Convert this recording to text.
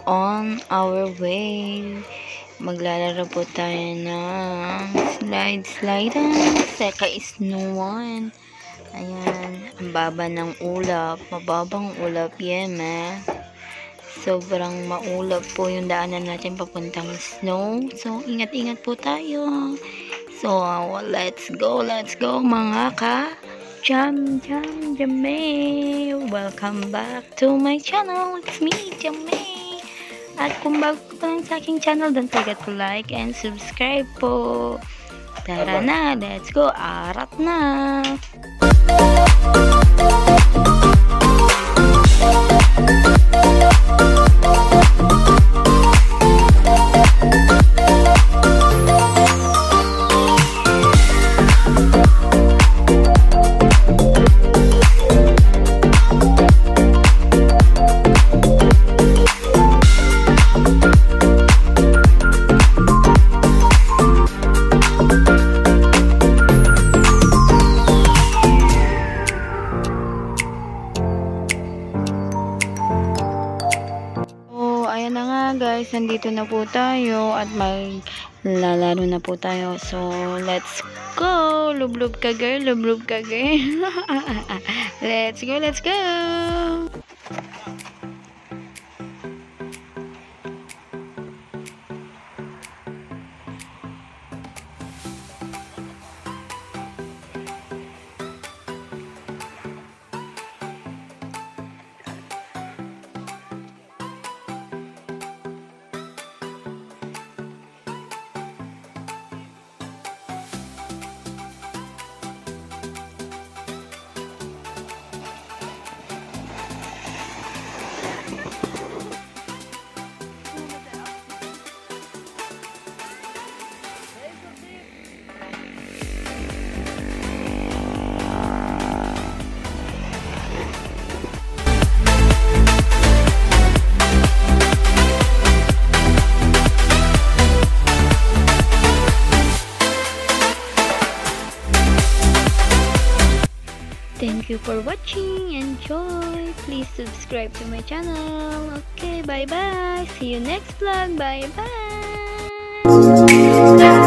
on our way. Maglalaro po tayo ng slide sa ka-snow one. Ayan, ang baba ng ulap, mababang ulap yan, sobrang maulap po yung daanan natin papuntang snow. So, ingat-ingat po tayo. So, let's go mga Jame. Welcome back to my channel. It's me, Jame. At kung bago pa lang sa aking channel, don't forget to like and subscribe po. Tara na, let's go. Arat na. Ayan na nga guys, nandito na po tayo at maglalaro na po tayo. So, let's go! Lublub ka girl, lublub ka girl. Let's go! Thank you for watching. Enjoy. Please subscribe to my channel. Okay, bye-bye. See you next vlog. Bye-bye.